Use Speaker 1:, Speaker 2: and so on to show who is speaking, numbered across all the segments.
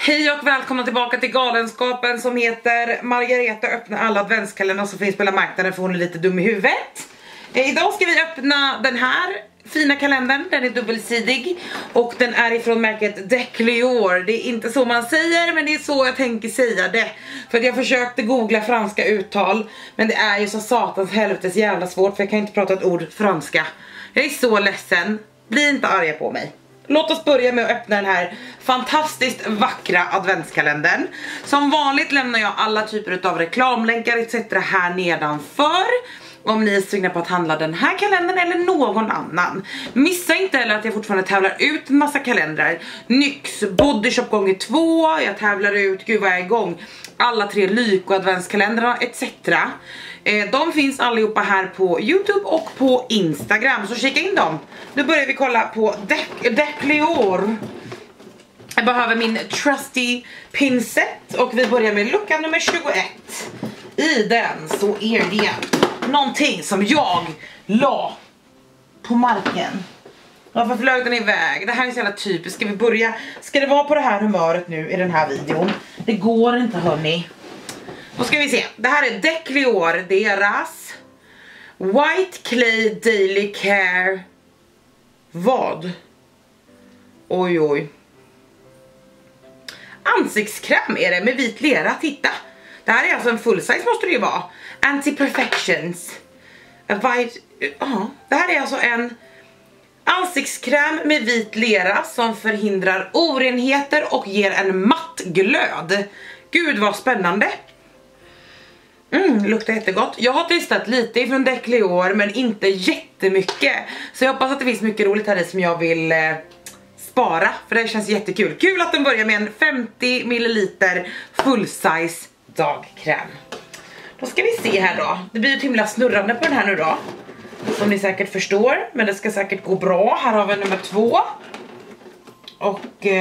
Speaker 1: Hej och välkomna tillbaka till galenskapen som heter Margareta öppnar alla adventskalendrar som finns på hela marknaden för hon är lite dum i huvudet. Idag ska vi öppna den här fina kalendern, den är dubbelsidig och den är ifrån märket Declior. Det är inte så man säger, men det är så jag tänker säga det. För att jag försökte googla franska uttal, men det är ju så satans helvetes jävla svårt för jag kan inte prata ett ord franska. Jag är så ledsen, bli inte arga på mig. Låt oss börja med att öppna den här fantastiskt vackra adventskalendern. Som vanligt lämnar jag alla typer av reklamlänkar etc. här nedanför. Om ni är sugna på att handla den här kalendern eller någon annan. Missa inte heller att jag fortfarande tävlar ut en massa kalendrar. NYX, Bodyshop gånger 2. Jag tävlar ut, gud vad jag är igång, alla 3 Lyko adventskalendrarna etc. De finns allihopa här på YouTube och på Instagram, så kika in dem. Nu börjar vi kolla på Declior. Jag behöver min trusty pincett och vi börjar med lucka nummer 21. I den så är det någonting som jag la på marken. Varför flög den iväg? Det här är så jävla typiskt. Ska vi börja? Ska det vara på det här humöret nu i den här videon? Det går inte, hörni. Då ska vi se. Det här är Declior, deras White Clay Daily Care. Vad? Oj oj. Ansiktskräm är det med vit lera, titta. Det här är alltså en full size, måste det ju vara. Anti-perfections. Det här är alltså en ansiktskräm med vit lera som förhindrar orenheter och ger en matt glöd. Gud vad spännande. Luktar jättegott. Jag har testat lite ifrån Declior men inte jättemycket. Så jag hoppas att det finns mycket roligt här i som jag vill spara. För det känns jättekul. Kul att den börjar med en 50 ml full size dagkräm. Då ska vi se här då. Det blir ett himla snurrande på den här nu då. Som ni säkert förstår. Men det ska säkert gå bra. Här har vi nummer 2. Och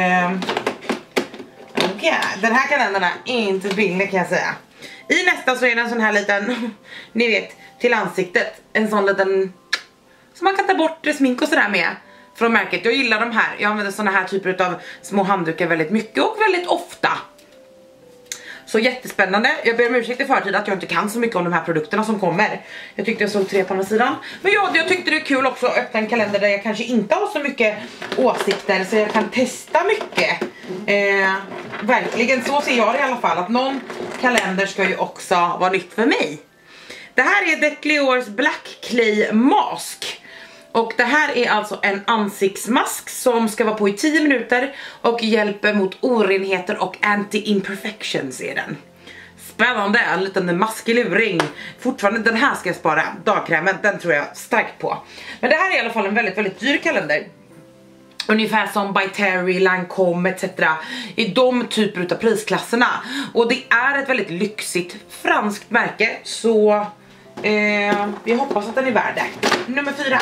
Speaker 1: den här kalendern är inte billig, kan jag säga. I nästa så är det en sån här liten, ni vet, till ansiktet. En sån liten, som man kan ta bort smink och sådär med från märket. Jag gillar de här. Jag använder såna här typer av små handdukar väldigt mycket och väldigt ofta. Så jättespännande. Jag ber om ursäkt i förtid att jag inte kan så mycket om de här produkterna som kommer. Jag tyckte jag såg 3 på den sidan. Men ja, jag tyckte det är kul också att öppna en kalender där jag kanske inte har så mycket åsikter. Så jag kan testa mycket. Verkligen, så ser jag det i alla fall. Att någon kalender ska ju också vara nytt för mig. Det här är Decliors Black Clay Mask. Och det här är alltså en ansiktsmask som ska vara på i 10 minuter och hjälper mot orenheter och anti-imperfections är den. Spännande, en liten maskiluring. Fortfarande, den här ska jag spara, dagkrämen, den tror jag starkt på. Men det här är i alla fall en väldigt, väldigt dyr kalender. Ungefär som By Terry, Lancome etc. I de typer av prisklasserna. Och det är ett väldigt lyxigt franskt märke. Så vi hoppas att den är värd det. Nummer 4.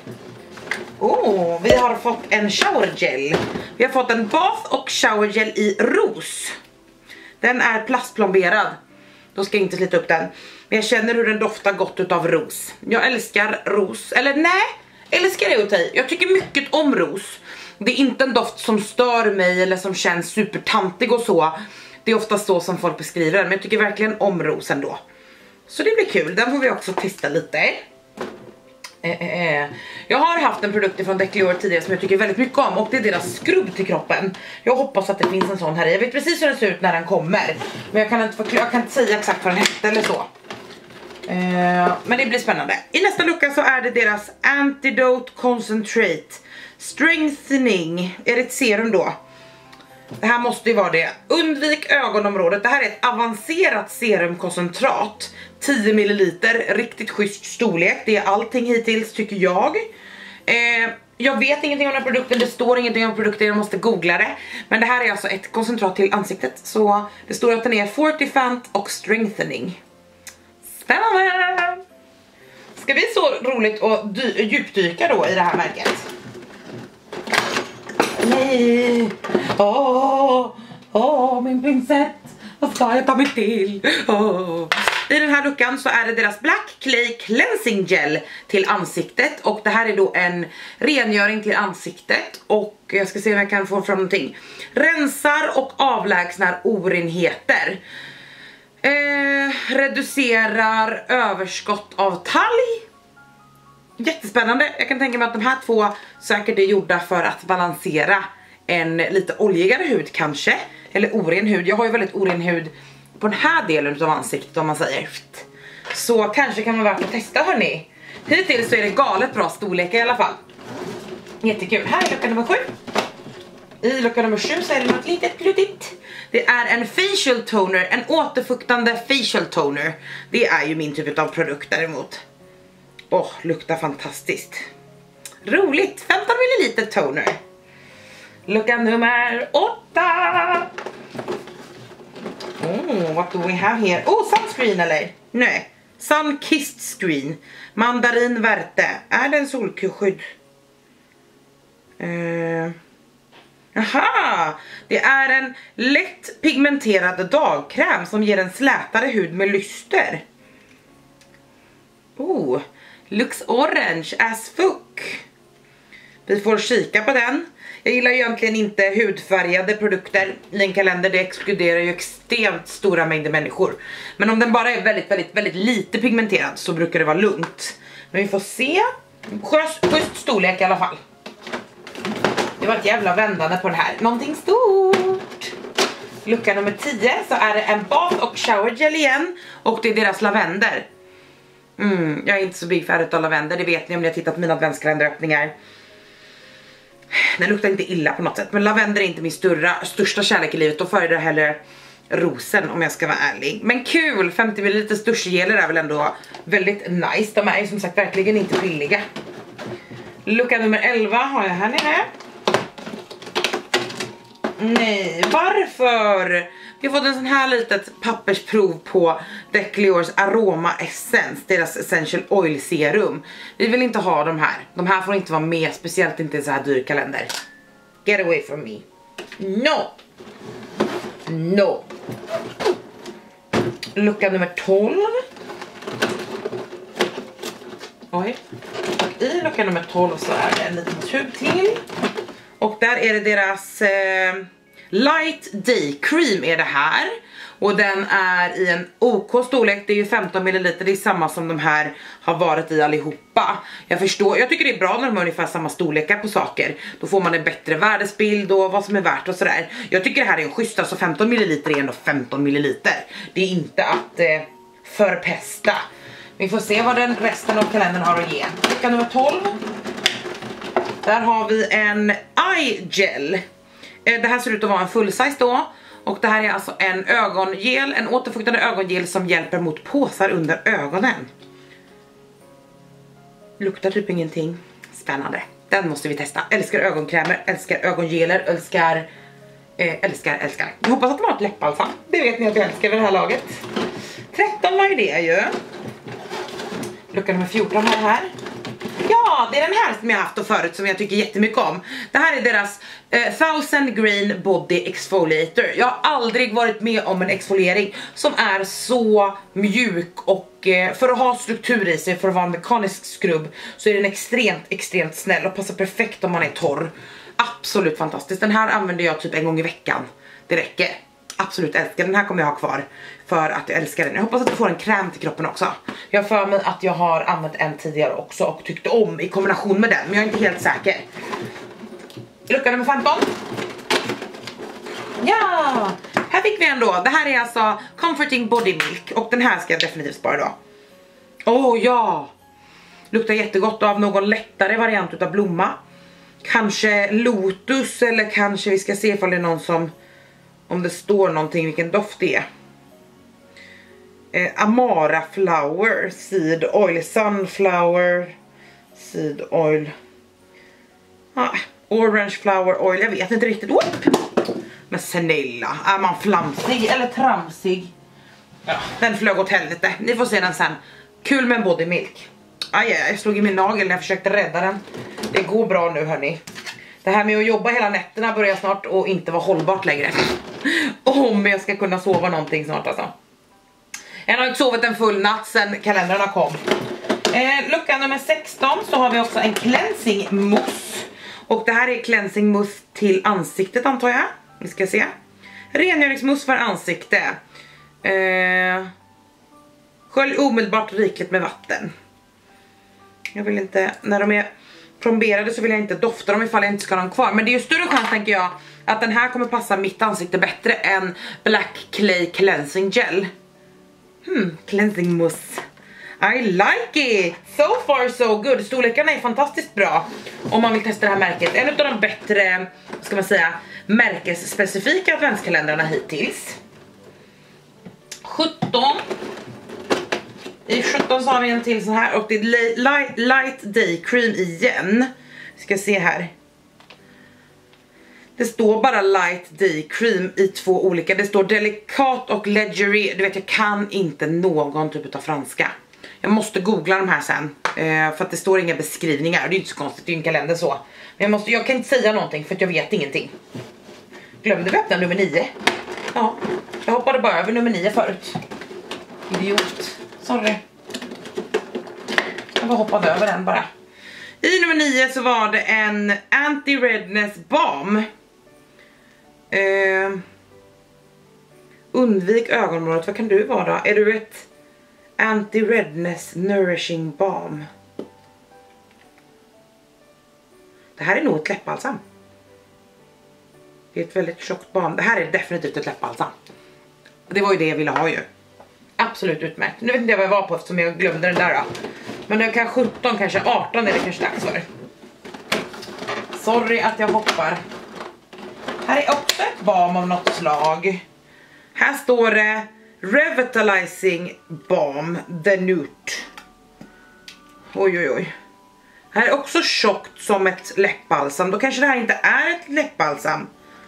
Speaker 1: Vi har fått en showergel. Vi har fått en bath och showergel i ros. Den är plastplomberad. Då ska jag inte slita upp den. Men jag känner hur den doftar gott utav ros. Jag älskar ros. Eller nej, älskar det att ta i. Jag tycker mycket om ros. Det är inte en doft som stör mig eller som känns supertantig och så. Det är ofta så som folk beskriver den. Men jag tycker verkligen om ros ändå. Så det blir kul, den får vi också testa lite. Jag har haft en produkt från Declior tidigare som jag tycker väldigt mycket om. Och det är deras skrubb till kroppen. Jag hoppas att det finns en sån här i. Jag vet precis hur den ser ut när den kommer. Men jag kan inte säga exakt vad den hette eller så. Men det blir spännande. I nästa lucka så är det deras Antidote Concentrate Strengthening. Är det ett serum då? Det här måste ju vara det. Undvik ögonområdet. Det här är ett avancerat serumkoncentrat. 10 ml. Riktigt schysst storlek. Det är allting hittills tycker jag. Jag vet ingenting om den här produkten. Det står ingenting om produkten. Jag måste googla det. Men det här är alltså ett koncentrat till ansiktet. Så det står att den är fortifant och strengthening. Spännande! Ska bli så roligt att djupdyka då i det här märket. Nej. Min pincett. Vad ska jag ta mig till? I den här luckan så är det deras Black Clay Cleansing Gel till ansiktet. Och det här är då en rengöring till ansiktet. Och jag ska se om jag kan få fram någonting. Rensar och avlägsnar orenheter. Reducerar överskott av talg. Jättespännande. Jag kan tänka mig att de här två säkert är gjorda för att balansera en lite oljigare hud kanske. Eller oren hud. Jag har ju väldigt oren hud på den här delen av ansiktet om man säger. Så kanske kan man värt att testa hörni. Hittills så är det galet bra storlek i alla fall. Jättekul. Här är lucka nummer 7. I lucka nummer 7 så är det något litet pluttigt. Det är en facial toner, en återfuktande facial toner. Det är ju min typ av produkt däremot. Luktar fantastiskt. Roligt, 15 ml toner. Lucka nummer 8. What do we have here? Sunscreen eller? Nej, Sun Kissed Screen. Mandarin Verte. Är det en solskydd? Jaha, det är en lätt pigmenterad dagkräm som ger en slätare hud med lyster. Looks orange as fuck. Vi får kika på den. Jag gillar egentligen inte hudfärgade produkter i en kalender. Det exkluderar ju extremt stora mängder människor. Men om den bara är väldigt lite pigmenterad så brukar det vara lugnt. Men vi får se. Schysst storlek i alla fall. Det var ett jävla vändande på det här. Någonting stort. Lucka nummer 10 så är det en bath och shower gel igen. Och det är deras lavender. Jag är inte så big fan av lavender. Det vet ni om ni har tittat på mina adventskalenderöppningar. Den luktar inte illa på något sätt. Men lavender är inte min största kärlek i livet. Då föredrar jag hellre rosen om jag ska vara ärlig. Men kul, 50 ml duschgeler är väl ändå väldigt nice. De är ju som sagt verkligen inte billiga. Lucka nummer 11 har jag här nere. Nej, varför? Vi har fått en sån här litet pappersprov på Decleors Aroma Essence, deras Essential Oil Serum. Vi vill inte ha de här. De här får inte vara med, speciellt inte i en så här dyr kalender. Get away from me. No. Lucka nummer 12. Oj. Och i lucka nummer 12 så är det en liten tub till. Och där är det deras Light Day Cream är det här. Och den är i en OK storlek. Det är ju 15 ml. Det är samma som de här har varit i allihopa. Jag förstår. Jag tycker det är bra när de har ungefär samma storlekar på saker. Då får man en bättre värdesbild och vad som är värt och sådär. Jag tycker det här är en schysst. Alltså 15 ml är ändå 15 ml. Det är inte att förpesta. Vi får se vad den resten av kalendern har att ge. Lucka nummer 12. Där har vi en eye gel. Det här ser ut att vara en full size då. Och det här är alltså en ögongel, en återfuktande ögongel som hjälper mot påsar under ögonen. Luktar typ ingenting. Spännande. Den måste vi testa. Älskar ögonkrämer, älskar ögongeler, älskar. Jag hoppas att de har ett läppbalsam. Det vet ni att jag älskar vid det här laget. 13 var ju det ju. Lucka nummer 14 här. Ja, det är den här som jag har haft förut som jag tycker jättemycket om. Det här är deras 1000 Grain Body Exfoliator. Jag har aldrig varit med om en exfoliering som är så mjuk och för att ha struktur i sig, för att vara en mekanisk skrubb, så är den extremt snäll och passar perfekt om man är torr. Absolut fantastiskt. Den här använder jag typ en gång i veckan. Det räcker. Absolut älskar den här, kommer jag ha kvar för att jag älskar den. Jag hoppas att du får en kräm till kroppen också. Jag har för mig att jag har använt en tidigare också och tyckte om i kombination med den, men jag är inte helt säker. Lucka nummer 15. Ja, här fick vi en då. Det här är alltså Comforting Body Milk och den här ska jag definitivt spara då. Ja. Luktar jättegott av någon lättare variant utav blomma. Kanske lotus, eller kanske vi ska se ifall det är någon som, om det står någonting vilken doft det är. Amara Flower Seed Oil, Sunflower Seed Oil, Orange Flower Oil, jag vet inte riktigt. Men snälla, är man flamsig eller tramsig? Ja, den flög åt helvete. Ni får se den sen. Kul med en body milk. Jag slog i min nagel när jag försökte rädda den. Det går bra nu hörni. Det här med att jobba hela nätterna börjar snart och inte vara hållbart längre. Om jag ska kunna sova någonting snart alltså. Jag har inte sovit en full natt sedan kalendrarna kom. Lucka nummer 16 så har vi också en cleansing mousse. Och det här är cleansing mousse till ansiktet antar jag. Vi ska se. Rengöringsmousse för ansikte. Skölj omedelbart rikligt med vatten. Jag vill inte, när de är plomberade så vill jag inte dofta dem ifall jag inte ska ha dem kvar. Men det är ju större chans tänker jag att den här kommer passa mitt ansikte bättre än Black Clay Cleansing Gel. Cleansing mousse. I like it! So far so good. Storlekarna är fantastiskt bra om man vill testa det här märket. En av de bättre, vad ska man säga, märkesspecifika adventskalendrarna hittills. 17. I 17 så har vi en till så här och det är light day cream igen. Vi ska se här. Det står bara light day cream i två olika. Det står delikat och leggeri. Du vet jag kan inte någon typ av franska. Jag måste googla de här sen. För att det står inga beskrivningar. Det är inte så konstigt, det är ju en kalender så. Men jag kan inte säga någonting för att jag vet ingenting. Glömde vi öppna nummer 9? Ja, jag hoppade bara över nummer 9 förut. Idiot. Sorry. Jag bara hoppade över den bara. I nummer 9 så var det en anti-redness balm. Undvik ögonområdet. Vad kan du vara? Är du ett anti-redness nourishing balm? Det här är nog ett läppbalsam. Det är ett väldigt tjockt balm. Det här är definitivt ett läppbalsam. Det var ju det jag ville ha ju. Absolut utmärkt. Nu vet inte jag vad jag var på eftersom jag glömde den där då. Men det är kanske 17, kanske 18 är det kanske dags för. Sorry att jag hoppar. Här är också ett balm av något slag. Här står det Revitalizing Balm The Nude. Oj oj oj. Här är också tjockt som ett läppbalsam. Då kanske det här inte är ett läppbalsam.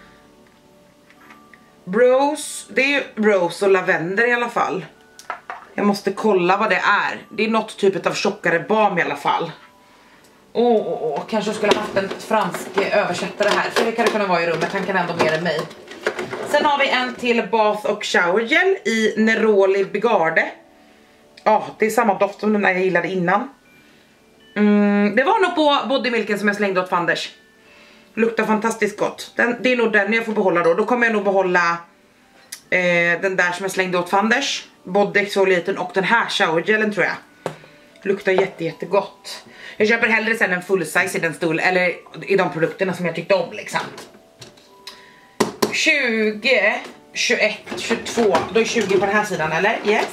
Speaker 1: Rose, det är ju rose och lavendel i alla fall. Jag måste kolla vad det är. Det är något typ av tjockare balm i alla fall. Kanske jag skulle ha haft en fransk översättare här. Så det kan det kunna vara i rummet, han kan ändå mer än mig. Sen har vi en till bath och shower gel i Neroli Bigarde. Ja, det är samma doft som den där jag gillade innan. Det var nog på bodymilken som jag slängde åt Fanders. Luktar fantastiskt gott. Det är nog den jag får behålla då. Då kommer jag nog behålla den där som jag slängde åt Fanders. Body exfoliaten och den här showergelen tror jag. Luktar jättegott. Jag köper hellre sen en full size i den stol eller i de produkterna som jag tyckte om liksom. 20, 21, 22. Då är 20 på den här sidan eller? Yes.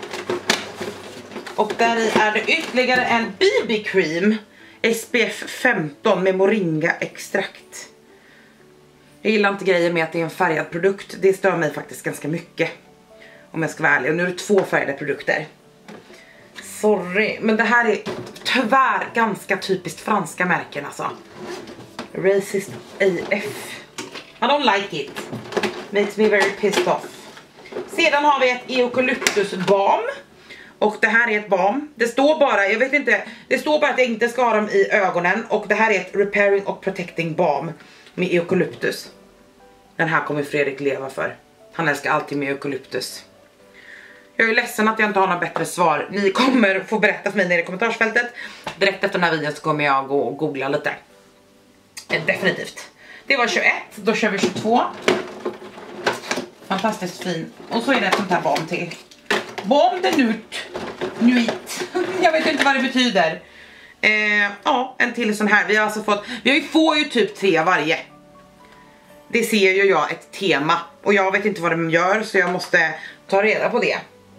Speaker 1: Och där i är det ytterligare en BB cream. SPF 15 med moringa extrakt. Jag gillar inte grejer med att det är en färgad produkt. Det stör mig faktiskt ganska mycket. Om jag ska vara ärlig. Och nu är det 2 färgade produkter. Sorry. Men det här är tyvärr ganska typiskt franska märken alltså. Racist AF. I don't like it. Makes me very pissed off. Sedan har vi ett eukalyptus balm. Och det här är ett balm. Det står bara, jag vet inte. Det står bara att jag inte ska ha dem i ögonen. Och det här är ett repairing och protecting balm. Med eukalyptus. Den här kommer Fredrik leva för. Han älskar alltid med eukalyptus. Jag är ledsen att jag inte har några bättre svar. Ni kommer få berätta för mig nere i kommentarsfältet. Direkt efter den här videon så kommer jag gå och googla lite. Definitivt. Det var 21, då kör vi 22. Fantastiskt fin. Och så är det ett sånt här balm till. Balm de nuit. Jag vet inte vad det betyder. Ja, en till sån här. Vi har alltså fått, får ju typ 3 varje. Det ser ju jag ett tema. Och jag vet inte vad de gör så jag måste ta reda på det.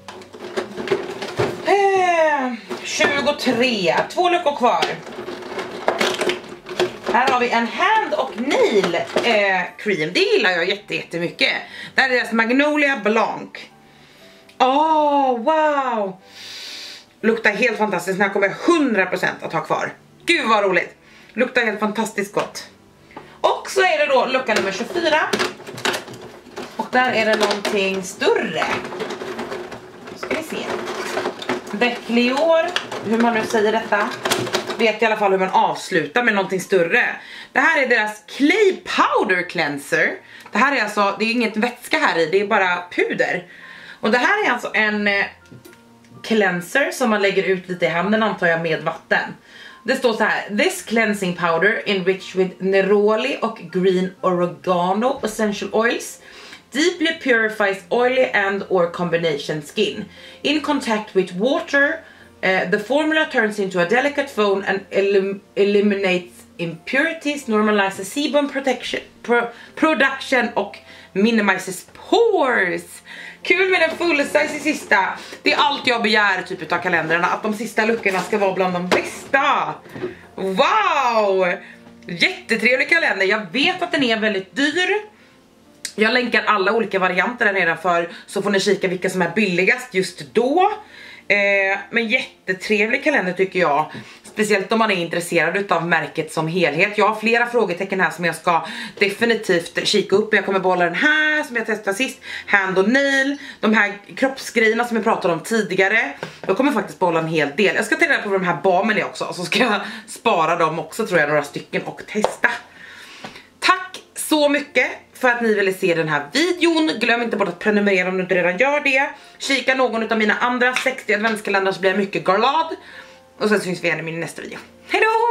Speaker 1: 23, 2 luckor kvar. Här har vi en hand och nail cream. Det gillar jag jättemycket. Det här är deras Magnolia Blanc. Wow. Luktar helt fantastiskt. Den här kommer jag 100% att ha kvar. Gud vad roligt. Luktar helt fantastiskt gott. Och så är det då lucka nummer 24. Och där är det någonting större. Ska vi se. Declior, hur man nu säger detta. Vet i alla fall hur man avslutar med någonting större. Det här är deras Clay Powder Cleanser. Det här är alltså, det är inget vätska här i, det är bara puder. Och det här är alltså en cleanser som man lägger ut lite i handen, antar jag, med vatten. Det står så här: this cleansing powder enriched with neroli och green oregano essential oils deeply purifies oily and or combination skin. In contact with water, the formula turns into a delicate foam and eliminates impurities, normalizes sebum production och minimizes pores. Kul med en full size i sista. Det är allt jag begär typ av kalendrarna, att de sista luckorna ska vara bland de bästa. Wow! Jättetrevlig kalender. Jag vet att den är väldigt dyr. Jag länkar alla olika varianter där nedanför, så får ni kika vilka som är billigast just då. Men jättetrevlig kalender tycker jag. Speciellt om man är intresserad av märket som helhet. Jag har flera frågetecken här som jag ska definitivt kika upp. Jag kommer behålla den här som jag testade sist, Hand och Nail. De här kroppsgrejerna som jag pratade om tidigare, jag kommer faktiskt behålla en hel del. Jag ska ta reda på de här balmen också, så ska jag spara dem också, tror jag, några stycken, och testa. Tack så mycket för att ni ville se den här videon. Glöm inte bort att prenumerera om du inte redan gör det. Kika någon av mina andra 60 adventskalendrar så blir jag mycket glad. Och sen syns vi igen i min nästa video. Hej då!